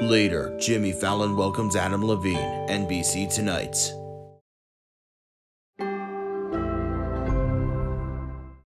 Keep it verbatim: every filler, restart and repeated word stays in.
Later, Jimmy Fallon welcomes Adam Levine, N B C Tonight.